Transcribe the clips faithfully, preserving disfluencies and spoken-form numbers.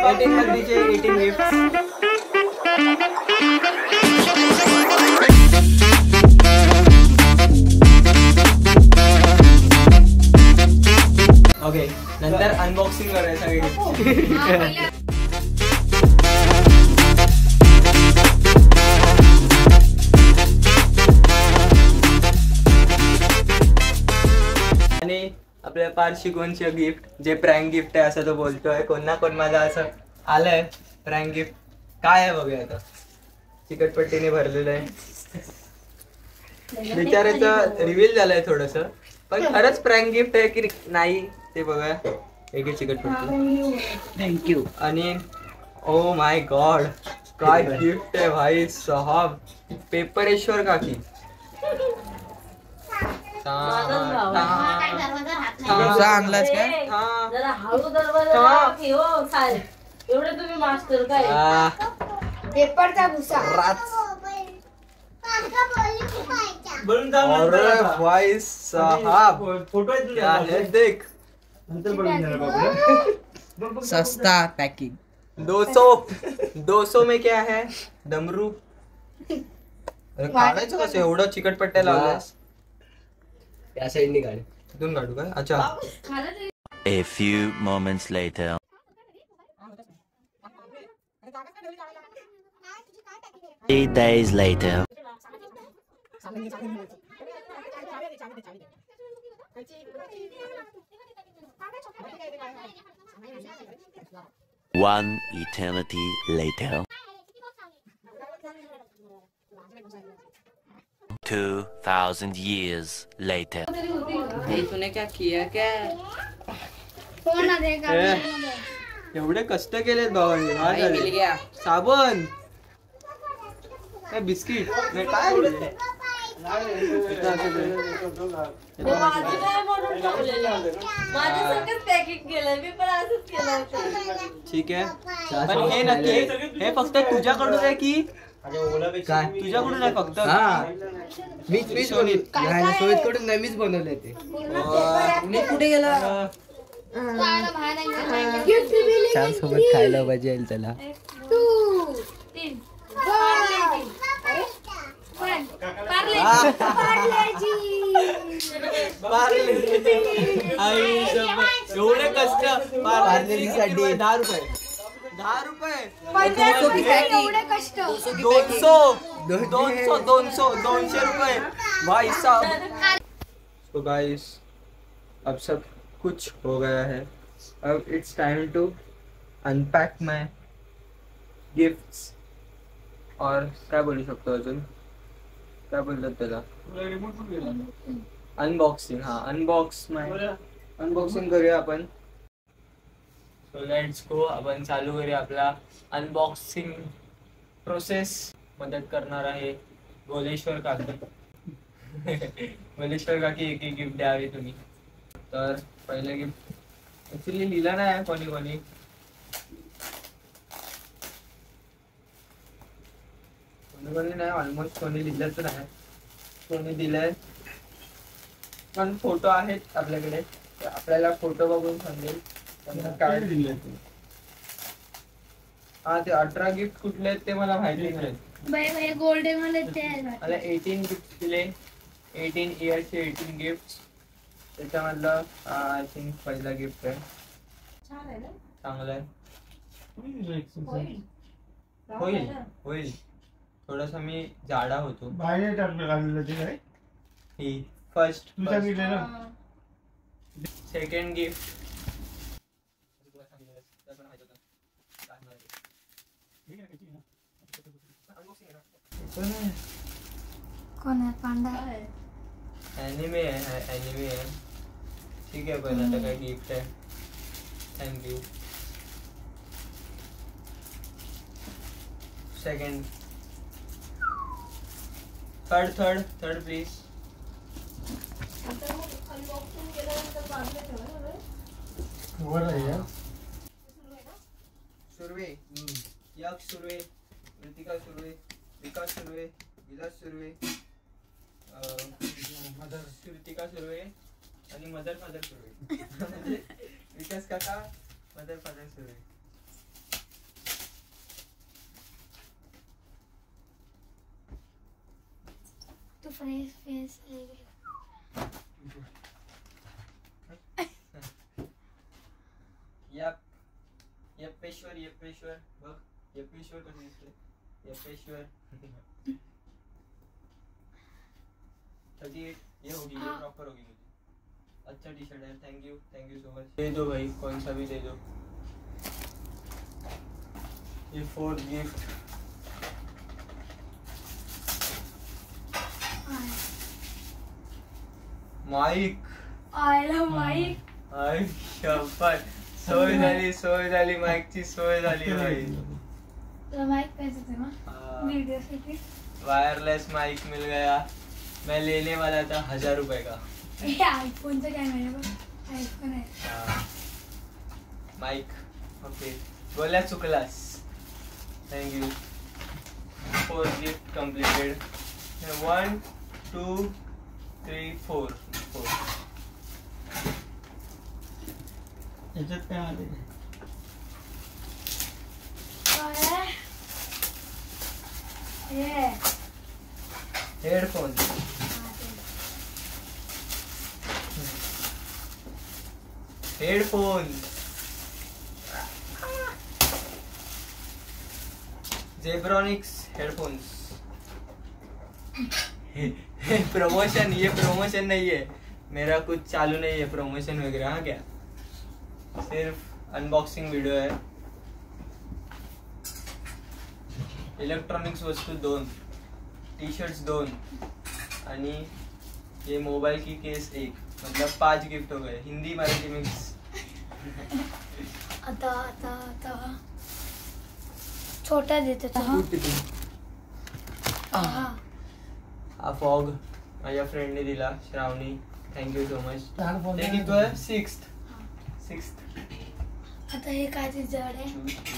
Eighteen मधलीचे eighteen gift. Okay, नंतर unboxing करूया सगळे. आणि आपल्या पारशी कोणचे गिफ्ट जे प्रँक गिफ्ट आहे असं तो बोलतोय. कोण ना कोण माझा असं आलंय प्रँक गिफ्ट. काय आहे बघूया आता. चिकटपट्टीने भरलेलं आहे. बिचाऱ्याचं रिव्हील झालंय थोडस, पण खरंच प्रँक गिफ्ट आहे की नाही ते बघूया. एक चिकटपट्टी. थँक्यू. आणि ओ माय गॉड, काय गिफ्ट आहे भाई साहब. पेपरेश्वर काकी. आणलास काय? एवढे तुम्ही मास्टर काय पेपरचा भुसा. अरे भाई साहब, फोटो क्या है देख. सस्ता पैकिंग. दो सौ दो सौ में क्या है डमरू. अरे काढायचं कसं एवढं चिकटपट्ट्या लावल्यास. या साईडनी काढ. इथून काढू काय. अच्छा. A few moments later. Three days later. One eternity later. Two thousand years later. तूने क्या किया क्या? एवढे कष्ट केलेत भावांनी. मिल गया. साबण काय बिस्किट नाही काय माझ्यासारखंच पॅकिंग केलंय मी पण असंच केलं होतं. ठीक आहे. पण हे नक्की हे फक्त तुझ्याकडून आहे की काय? तुझ्याकडून आहे फक्त. मीच मीच सोयीत कडून नाही, मीच बनवले ते. मी कुठे गेला? छान सोबत खायला पाहिजे त्याला. एवढे कष्ट. पार्लेसाठी दहा रुपये दहा रुपये दोनशो दोनशो दोनशो दोनशे रुपये भाई साहब. तो गाइस अब सब कुछ हो गया है. अब it's time to unpack my gifts. और काय बोलू शकतो अजून. काय बोलतात त्याला. अनबॉक्सिंग. हा अनबॉक्स माय अनबॉक्सिंग करूया आपण. So let's go. आपण चालू करूया आपला अनबॉक्सिंग प्रोसेस. मदत करणार आहे गोलेश्वर काकी. गोलेश्वर काकी एक एक गिफ्ट द्यावी तुम्ही. तर पहिले गिफ्ट ऍक्च्युली लिहिलं नाही कोणी कोणी. कोणी कोणी नाही, ऑलमोस्ट कोणी लिहिलं तर नाही. कोणी दिलंय पण फोटो आहेत आपल्याकडे. आपल्याला फोटो बघून समजेल काय दिले. हा ते अठरा गिफ्ट कुठले आहेत ते मला माहिती नाही. गोल्डन मला एटीन गिफ्ट दिले. एटीन इयर्सचे एटीन गिफ्ट. त्याच्यामधलं आय थिंक पहिला गिफ्ट आहे. चांगलं आहे. होईल होईल. थोडासा मी जाडा होतो. बाहेर टाकलं लागलेलं ते काय. ही फर्स्ट. तू सांगितलं ना. Second gift. कोण आहे पांडा. एनिमे आहे. एनिमे आहे. ठीक आहे. पण आता काय गिफ्ट आहे. Thank you. Second. Third third third please. Surve. Yaksh Surve. Ritika Surve. Vikas Surve. Vilas Surve. Mother Ritika Surve आणि मदर फादर सुर्वे. विकास काका मदर फादर सुर्वे. तो फ्रेश फेस यप यपेश्वर यपेश्वर बघ यपेश्वर कसं दिसतंय यपेश्वर थर्टी एट ये होगी ये प्रॉपर होगी मुझे अच्छा टी शर्ट है thank you thank you so much दे दो भाई कौन सा भी दे दो ये फोर्थ गिफ्ट माइक आयला माईक आई शपथ सोय झाली सोय झाली माइकची सोय झाली भाई तुला माईक पाहिजे होते ना व्हिडिओसाठी वायरलेस माइक मिल गया मैं लेने वाला था हजार रुपए का हे आयफोनचं काय नाही बघ आयफोन आहे माइक ओके बोला चुकलास thank you four gift completed one two three four four याच्यात काय आले काय हे headphone headphone Zebronics headphones promotion ये प्रमोशन नहीं है मेरा कुछ चालू नहीं है प्रमोशन वगैरह हाँ क्या सिर्फ अनबॉक्सिंग वीडियो है इलेक्ट्रॉनिक्स वस्तू दोन टी शर्ट्स दोन आणि ये मोबाइल की केस एक मतलब पांच गिफ्ट हो गए हिंदी मराठी मिक्स आता आता आता छोटा देते तो हा हा फॉग माझ्या फ्रेंडने दिला श्रावणी थँक्यू सो मच हे किती आहे सिक्स्थ सिक्स्थ आता हे काय ते जड आहे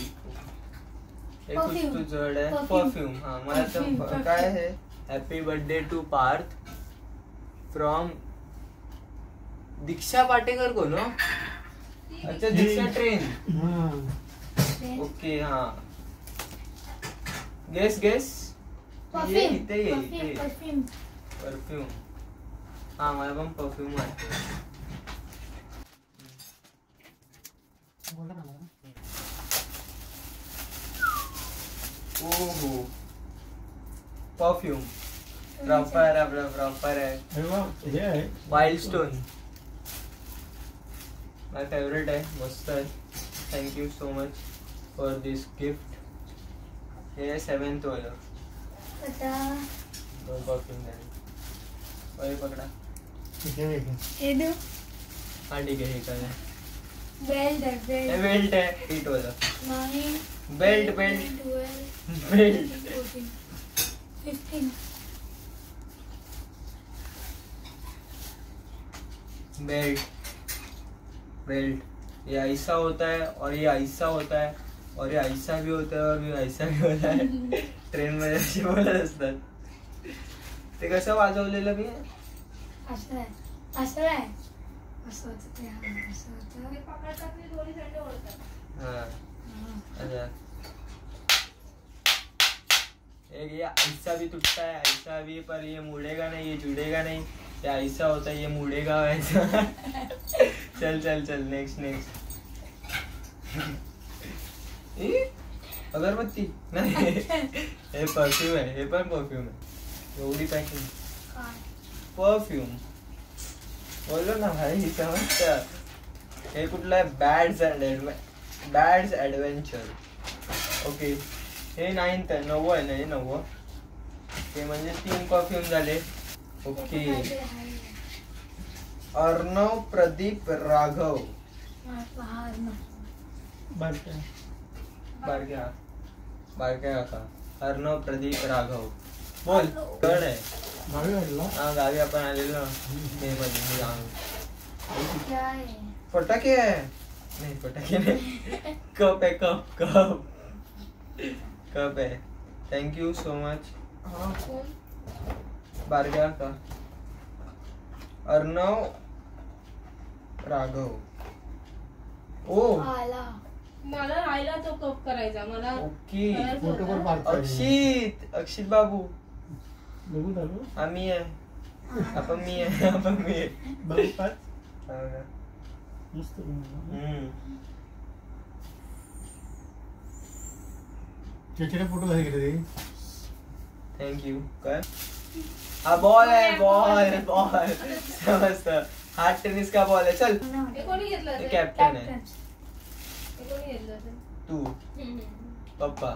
हे कुछ तो जड आहे परफ्यूम हा मला तर काय आहे happy birthday to Parth from Diksha Patekar को नो अच्छा दीक्षा ट्रेन ओके हाँ गेस गेस ये इथे ये इथे परफ्यूम परफ्यूम हाँ मला पण परफ्यूम वाटतो ओहो परफ्यूम प्रॉपर आपला प्रॉपर आहे हे आहे वाइल्डस्टोन माय फेवरेट आहे मस्त आहे thank you so much for this gift हे सेवेंथ वाला आता दोन परफ्यूम द्या वही पकडा हे देऊ हाँ ठीक है हे काय बेल्ट आहे हे बेल्ट बेल्ट आहे एट वाला nine belt belt twelve belt fourteen fifteen belt belt ये ऐसा होता है और ये ऐसा होता है और ये ऐसा भी होता है और ये ऐसा भी होता है ट्रेन मध्ये असे बोलत असतात ते कसं वाजवलेलं मी असं आहे असं आहे असं होतं ते हा, असं होतं पकडतात मी दोन्ही साईडने ओढतात हाँ हा. अच्छा एक ये ऐसा भी टूटता है ऐसा भी पर ये मुड़ेगा नहीं ये जुड़ेगा नहीं ये ऐसा होता है ये मुड़ेगा वैसा चल चल चल नेक्स्ट नेक्स्ट अगरबत्ती नाही हे परफ्यूम आहे हे पण परफ्यूम आहे एवढी पॅकिंग काय परफ्यूम बोलो ना भाई समजतं हे कुठलं आहे buds and buds adventure okay हे नाईन्थ आहे नववं आहे ना हे नववं ते म्हणजे तीन परफ्यूम झाले ओके काहीतरी आहे. अर्णव प्रदीप राघव हा, हा, ना. बारक्या बारक्या बारक्या काका अर्णव प्रदीप राघव बोल कळ आहे गावी वाटला हा गावी आपण आलेलो मे मध्ये मी आलो. काय आहे? फटाके आहे नाही फटाके नाही कप आहे कप कप कप आहे थँक्यू सो मच हा, कोण? बारक्या का अर्णव राघव ओ आला मला राहिला तो कप करायचा मला ओके करायचं फोटो होतं. पण पाडता येईल. अक्षित अक्षित बाबू बघू दाखवू हा मी आहे आपण मी आहे आपण मी आहे बघू पाच हा का? मस्त बनवलं. हम्म. त्याच्याकडे फोटो कसे गेले ते थँक्यू काय हा बॉल आहे बॉल बॉल समजतं हार्ड टेनिस का बॉल आहे चल हे कोणी घेतलं ते होतं? कॅप्टन आहे हे कोणी घेतलं होतं? तू पप्पा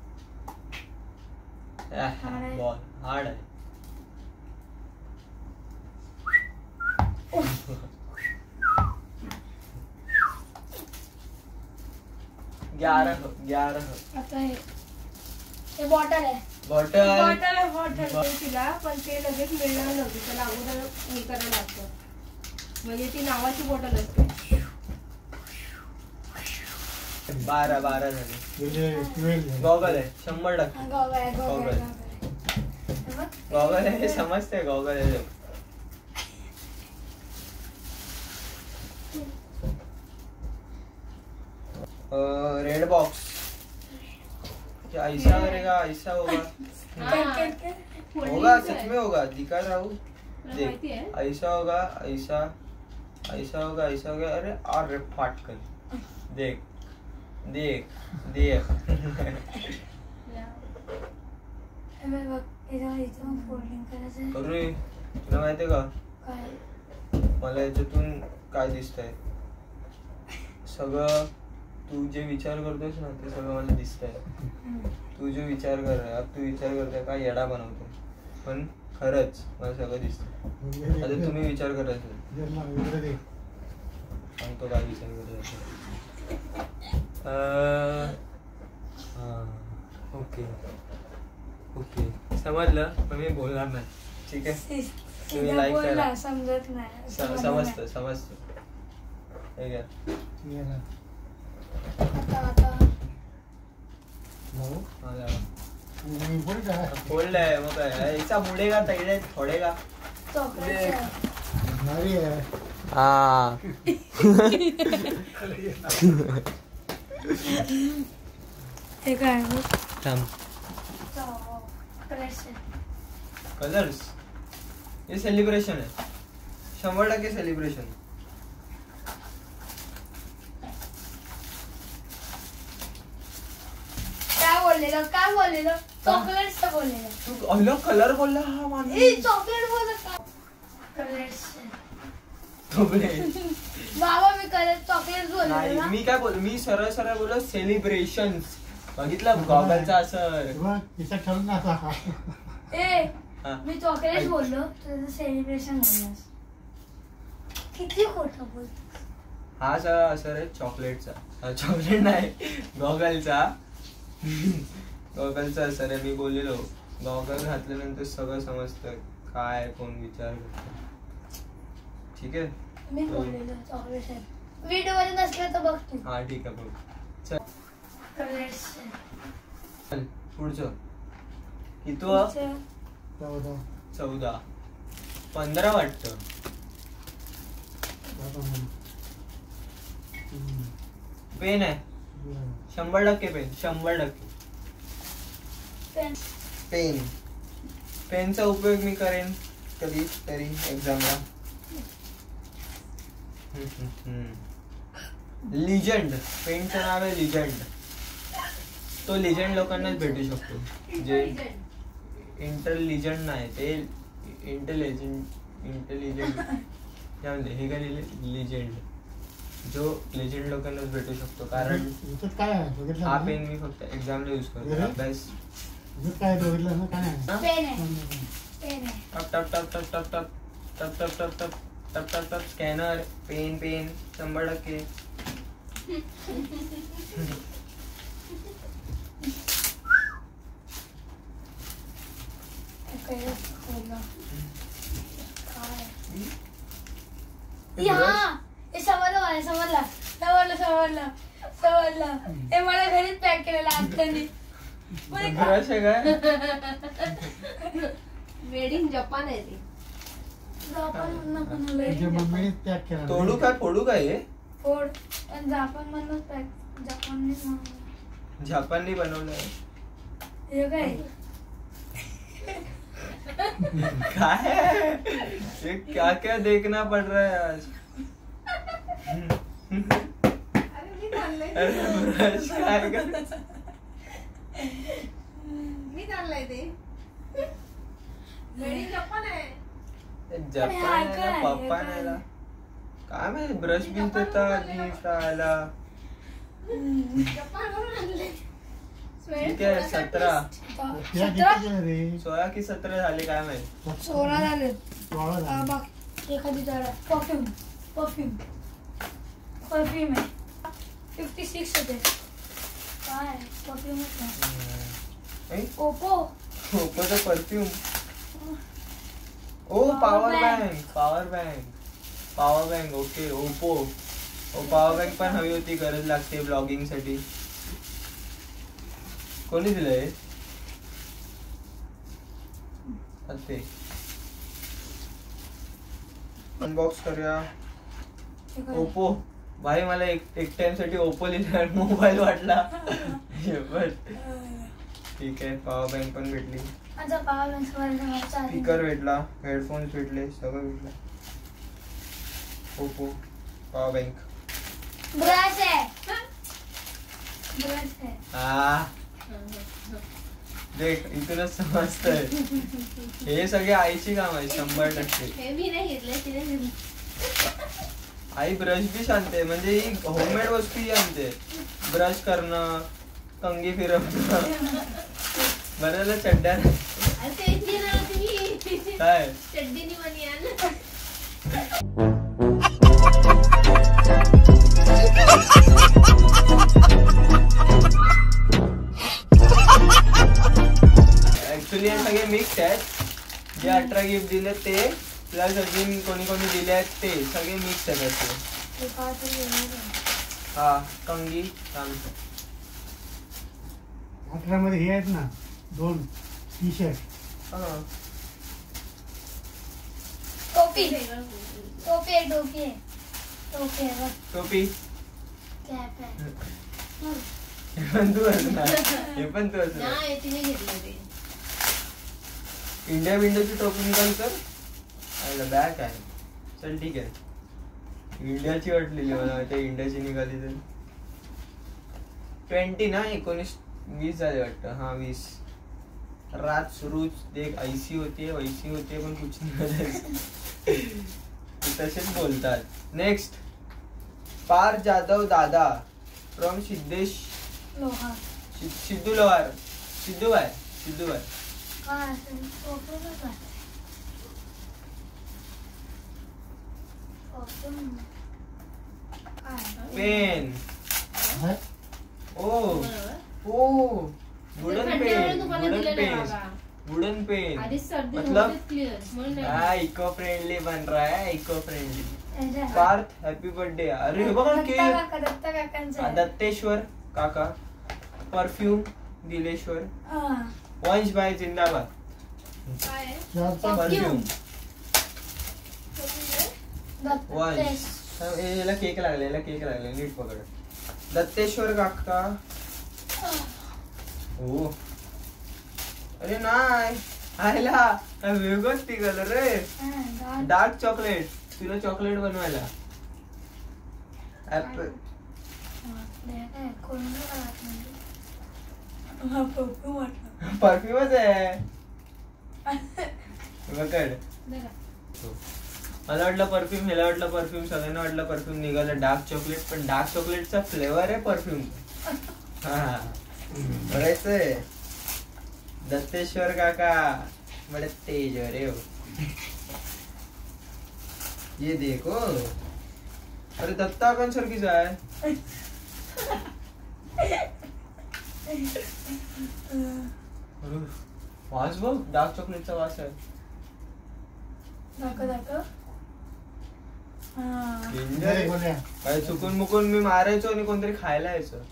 बॉल हार्ड आहे ग्यारह ग्यारह आता हे हे बॉटल आहे बॉटल बॉटल आहे, बॉटल आहे तिला पण ते लगेच मिळणार नव्हती त्याला अगोदर हे करायला लागतं म्हणजे ती नावाची बॉटल असते. बारा बारा झाली गेले ट्वेल्व झाले. गॉगल आहे शंभर टक्के गॉगल आहे गॉगल गॉगल. आहे, गॉगल आहे. हे बघ. गॉगल आहे हे समजते गॉगल आहे रेड बॉक्स क्या ऐसा करेगा ऐसा होगा हाँ, कर, कर, कर. होगा सच में होगा दिखा रहा हूँ तुला देख माहिती आहे? ऐसा होगा ऐसा ऐसा होगा ऐसा होगा अरे और फाट कर देख देख देख हे बघ, बघ. याच्यावर इथं फोल्डिंग करायचं आहे. अरे तुला माहितीये का काय मला याच्यातून काय दिसतंय सगळं तू जे विचार करतोयस ना ते सगळं मला दिसतंय हम्म. तू जो विचार कर रहा तू विचार करतोय का येडा बनवतो पण खरंच मला सगळं दिसतंय आता तुम्ही विचार करायचं जन्मा इकडे दे. सांगतो काय विचार करायचं हां ओके ओके समजलं पण मी बोलणार नाही ठीक आहे तुम्ही सीधा like बोल करा. ना, समजत नाही सम- समजतं समजतं हे घ्या ये ना. आता आता भाऊ, हा घ्या. मी बोल का? फोल्ड आहे मग काय याचा बुडेगा तैडे थोडेगा चॉकलेट भारी आहे. हा हे काय बघ. थांब चॉकलेट कलर्स हे सेलिब्रेशन आहे शंभर टक्के सेलिब्रेशन काय बोललेलं काय बोललेलं चॉकलेटचं बोललेलं तू अलग कलर बोलला हा माणूस ए चॉकलेट बोलत का चॉकलेट्स थोबडे. बाबा मी कलर चॉकलेट बोलले नाही ना मी काय बोल मी सरळ सरळ बोललो सेलिब्रेशन बघितलं गॉगलचा असर बघ, तिचा ठरवून ना आता. ए हा. मी चॉकलेट बोललो तुझं सेलिब्रेशन बोललास किती खोटं बोलतो हा सगळा असर आहे चॉकलेटचा चॉकलेट नाही गॉगलचा गॉगलचा असर आहे मी बोललेलो गॉगल घातल्यानंतर सगळं समजतं काय कोण विचार करतो ठीक आहे मी बोललेलो चॉकलेट आहे व्हिडिओ मध्ये नसलं तर बघ तू हा ठीक आहे बघ चल चॉकलेट्स चल पुढचं किती चौदा. चौदा पंधरा वाटतं बाबा म्हण. हम्म. पेन आहे बरं. शंभर टक्के पेन शंभर टक्के पेन पेन पेनचा उपयोग मी करेन कधी तरी एक्झामला लिजंड पेनचं नाव आहे लिजंड तो लिजंड लोकांनाच भेटू शकतो जे इंटेलिजंट नाही ते इंटेलिजंट इंटेलिजंट म्हणजे हे काय लिहिले लिजंड जो लेजंड लोकांनाच भेटू शकतो कारण याच्यात काय आहे बघितलं हा ना? पेन मी फक्त एक्झामला यूज करतो अरे? अभ्यास याच्यात काय आहे बघितलं ना काय आहे? हा? पेन आहे पेन आहे टप टप टप टप टप टप टप टप टप टप टप टप टप स्कॅनर पेन पेन शंभर टक्के पहिलं खोललं. काय? या हे समजलं मला समजलं समजलं समजलं समजलं हे मला घरीच पॅक केलेलं आत्यानी ब्रश आहे काय मेड इन जपान आहे ती. जापान मधनं तुझ्या मम्मीने पॅक केला तोडू काय फोडू काय हे फोड पण जापान मधनच पॅक जापाननेच मागवलं. जपाननी बनवलंय हे काय क्या है ये, क्या क्या देखना पड़ रहा है आज। अरे मी चाललंय अरे ब्रश काय कर, मी चाललंय ते वेडी जपान आहे. जपान आहे ना पप्पा नाही ना काय माहिती ब्रश बिन देतात आला. जपान वरून आणले. ठीक आहे सतरा या किती केलं रे सोळा की सतरा झाले काय माहिती. सोळा झाले. सोळा हा, झाले. बघ एखादी झाड परफ्यूम परफ्यूम परफ्यूम आहे फिफ्टी सिक्स होते. काय परफ्यूम ऐ, ओप्पो ओप्पोचा परफ्यूम. ओ power bank power bank power bank okay Oppo. ओ पॉवर बँक पण हवी होती, गरज लागते ब्लॉगिंग साठी. कोणी दिलंय ते अनबॉक्स करूया. ओप्पो भाई मला एक एक टाइम साठी ओप्पो लिहिला मोबाईल वाटला. बट ठीक आहे पॉवर बँक पण भेटली, माझा पाव स्पीकर भेटला, हेडफोन्स भेटले, सगळं भेटलं. Oppo power bank. ब्रश आहे ब्रश आहे. हा देख इथूनच समजतंय हे सगळे आईची काम आहे शंभर टक्के. हे मी नाही घेतले, तिने घेतले. आई ब्रश बी आणते, म्हणजे ही होममेड वस्तू ही आणते. ब्रश करणं, कंगी फिरवणं, बऱ्याला चड्ड्या अरे तेच घेणार तुम्ही. काय चड्डीनी बनियान. ऍक्च्युली हे सगळे मिक्स आहेत. जे अठरा गिफ्ट दिले ते प्लस अजून कोणी कोणी दिले आहेत ते सगळे मिक्स आहेत असे. हा कंगी अठरा मध्ये हे आहेत ना दोन टी शर्ट. टोपी टोपी आहे टोपी आहे टोपी आहे बघ. टोपी कॅप आहे. हे पण तू असणार, हे पण तू असणार. नाही तिने घेतलं ते. इंडिया विंडोची टोपी निकाल कर. बॅग आहे चल ठीक आहे. इंडियाची वाटलेली मला ते इंडियाची निघाली तर. ट्वेंटी ना एकोणीस वीस झाले वाटतं. हा वीस. रात सुरूच देख ऐसी होती वैसी होती पण कुछ नाही. तसेच बोलतात. नेक्स्ट पार जाधव दादा फ्रॉम सिद्धेश लोहा सि- सिद्धू लोहार. सिद्धू भाई सिद्धू भाई काय असेल टोपीच आहे. परफ्यूम काय पेन. है? ओ बरोबर. ओ वुडन थंडीमुळे पेन तुम्हाला वुडन दिलेलं पेन बाबा. Wooden pen. आधीच सर्दी मतलब नव्हती क्लिअर म्हणून नाही. हाँ इको फ्रेंडली बन रहा है इको फ्रेंडली. याच्या पार्थ हॅपी बर्थडे. अरे हे बघा की दत्ता काका दत्ता काकांचं आहे. दत्तेश्वर काका परफ्यूम दिलेश्वर. हा. वंश भाई जिंदाबाद. काय आहे? चारचा परफ्यूम दत्तेश. वंश. ए, याला केक लागले याला केक लागले नीट पकड. दत्तेश्वर काका. ओ अरे नाही आयला वेगळंच ती कलर रे. हा, डाळ. Dark chocolate. तुला चॉकलेट बनवायला ऍपल. हा, ते काय कोणतं काढत नाही. हा, परफ्यूम वाटलं. परफ्यूमच आहे बकड. बघा. मला वाटलं परफ्यूम ह्याला वाटलं परफ्यूम सगळ्यांना वाटलं परफ्यूम निघालं डार्क चॉकलेट पण डार्क चॉकलेटचा फ्लेवर आहे परफ्यूम. हा बघायचंय. दत्तेश्वर काका बड़े तेज हो रे हो. ये देखो अरे दत्ता कौन सर की जाए. वास बघ डार्क चॉकलेटचा वास आहे. दाखव दाखव. हा. Enjoy. बोलूया. काय चुकून मुकून मी मारायचो आणि कोणतरी खायला यायचं.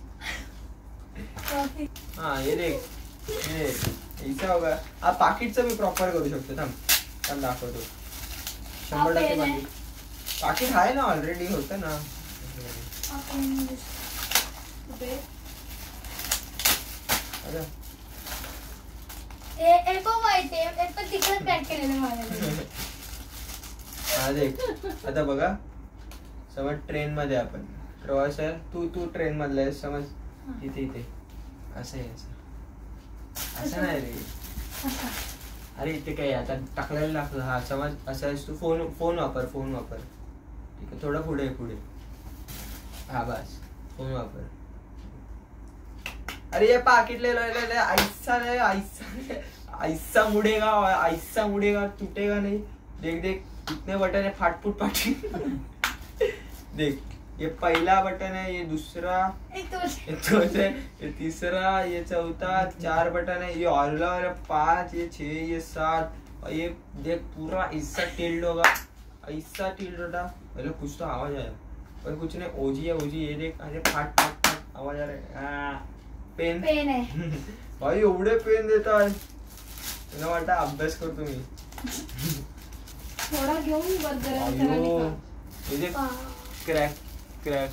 कॉफी. हा ये देख ये ऐसा होगा. हा पाकिटचं मी प्रॉपर करू शकतो. थांब थांब दाखवतो. शंभर टक्के पाकिट पाकिट आहे ना ऑलरेडी होतं ना. आपण कुठे? अरे हे एको माहिती आहे पण तिकडे पॅक केलेलं माझ्याकडे. हा देख आता बघा, समज ट्रेन मध्ये आपण प्रवास आहे, तू तू ट्रेन मधला आहे समज, इथे इथे असं आहे, असं असं नाही रे, अरे इथे काय आता टाकलेलं लागलं. हा समज असं आहेस तू, फोन फोन वापर फोन वापर ठीक आहे, थोडं पुढे पुढे, हा बस फोन वापर. अरे ये पाकिट ले लो, ले ले ऐसा नहीं, ऐसा नहीं, ऐसा मुड़ेगा, ऐसा मुड़ेगा, टूटेगा नहीं. देख देख कितने बटन है, फाटफूट फाटी. देख ये पहला बटन है, ये दूसरा, एक तो ये चौथा, ये तीसरा, ये चौथा, चार बटन है, ये और पांच, ये छह, ये सात, और ये देख पूरा ऐसा टिल्ड होगा, ऐसा टिल्ड होगा. मतलब कुछ तो आवाज आया पर कुछ नहीं, ओजी है ओजी. ये देख, अरे फाट फाट फाट आवाज आ रहा है. पेन पेन आहे. भाई एवढे पेन देता है, मला वाटतं अभ्यास करतो मी. थोडा घेऊन बंद अयो ये देख, क्रॅक क्रॅक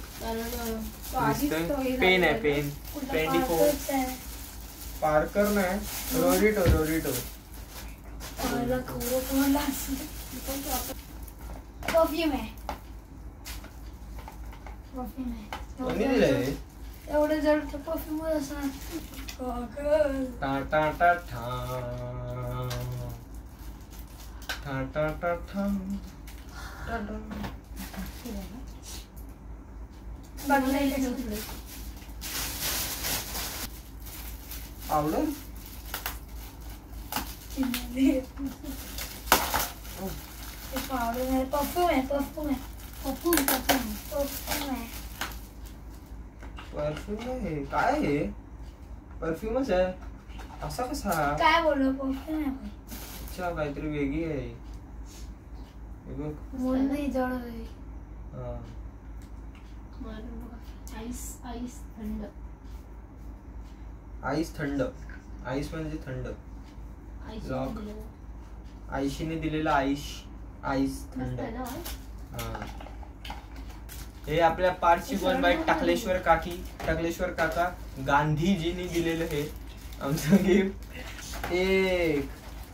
पेन है, पेन ट्वेंटी फोर. पार्कर नाही, रोरिटो रोरिटो. परफ्यूम आहे. परफ्यूम कोणी आहे दिलंय? एवढं जड परफ्यूम असं. टा टा टा ठा टा टा टा ठा टा टा. आवडलं? परफ्यूम आहे परफ्यूम आहे परफ्यूम परफ्यूम परफ्यूम आहे. परफ्यूम आहे काय आहे? परफ्यूमच आहे असा कसा? काय बोललो परफ्यूम आहे. अच्छा काहीतरी वेगळी आहे. हे बघ. मुलगी जड आहे. हा. आईस आईस थंड. आईस थंड. आईस म्हणजे थंड. लॉक. आईशीने दिलेला आईश आईस थंड. हा. हे आपल्या पार्टची वन बाय टाकलेश्वर काकी टाकलेश्वर काका गांधीजींनी दिलेलं हे आमचं गिफ्ट. एक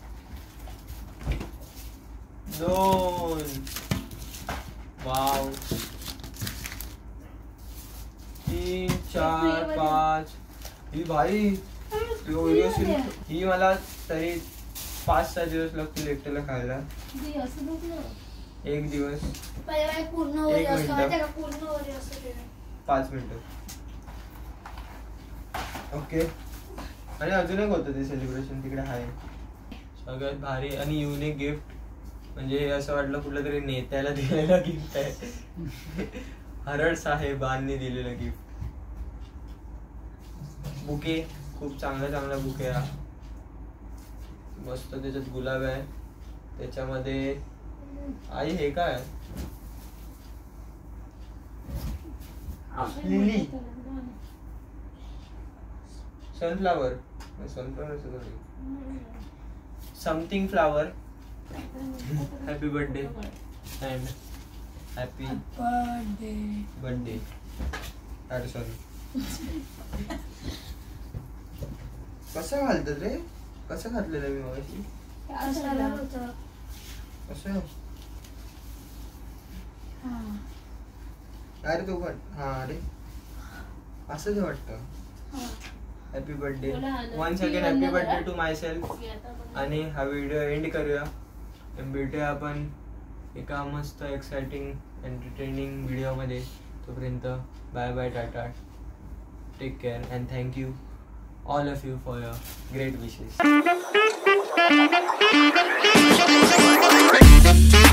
दोन वाव तीन चार पाच. ही भाई ही मला तरी पाच सहा दिवस लागतील एकट्याला खायला. एक दिवस पूर्ण एक मिनिट पूर्ण पाच मिनिट. ओके. आणि अजून एक होतं ते सेलिब्रेशन तिकडे आहे. सगळ्यात भारी आणि युनिक गिफ्ट म्हणजे असं वाटलं कुठल्या तरी नेत्याला दिलेलं गिफ्ट आहे. हरड साहेबांनी दिलेलं गिफ्ट. बुके खूप चांगला चांगला बुके आहे. मस्त त्याच्यात गुलाब आहे. त्याच्यामध्ये आई हे काय lily sunflower sunflower something flower. Happy birthday and happy birthday birthday. अरे सॉरी. कसं घालतात रे? कसं घातलेलं मी मगाशी? असं अरे तो पण हा अरे असंच वाटतं. Happy birthday once again. Happy birthday to myself. आणि हा व्हिडिओ एंड करूया. भेटूया आपण एका मस्त एक्साइटिंग एंटरटेनिंग व्हिडिओमध्ये. तोपर्यंत bye bye tata. Take care and thank you all of you for your great wishes.